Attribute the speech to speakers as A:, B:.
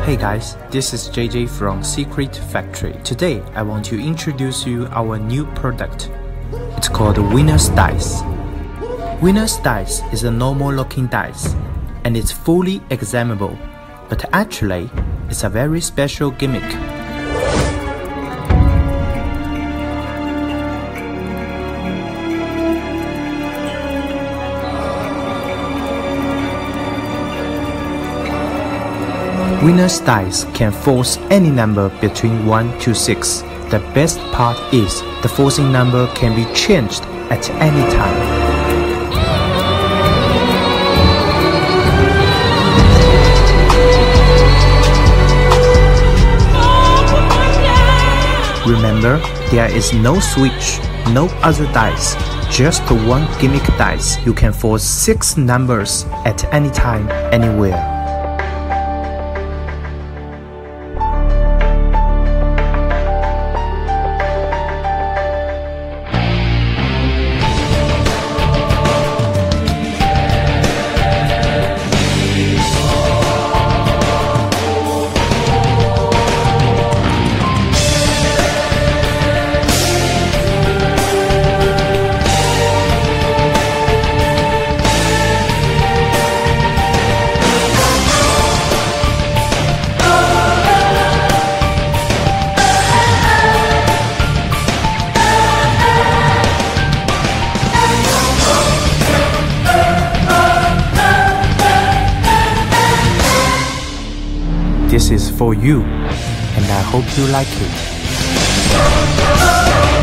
A: Hey guys, this is JJ from Secret Factory. Today I want to introduce you our new product. It's called Winner's Dice. Winner's Dice is a normal looking dice and it's fully examinable, but actually it's a very special gimmick. Winner's Dice can force any number between 1 to 6. The best part is the forcing number can be changed at any time. Remember, there is no switch, no other dice, just one gimmick dice. You can force 6 numbers at any time, anywhere. This is for you, and I hope you like it.